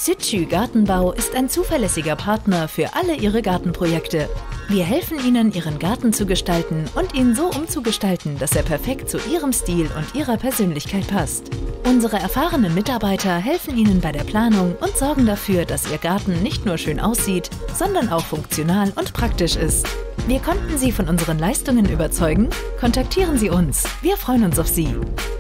Südschü Gartenbau ist ein zuverlässiger Partner für alle Ihre Gartenprojekte. Wir helfen Ihnen, Ihren Garten zu gestalten und ihn so umzugestalten, dass er perfekt zu Ihrem Stil und Ihrer Persönlichkeit passt. Unsere erfahrenen Mitarbeiter helfen Ihnen bei der Planung und sorgen dafür, dass Ihr Garten nicht nur schön aussieht, sondern auch funktional und praktisch ist. Wir konnten Sie von unseren Leistungen überzeugen? Kontaktieren Sie uns. Wir freuen uns auf Sie.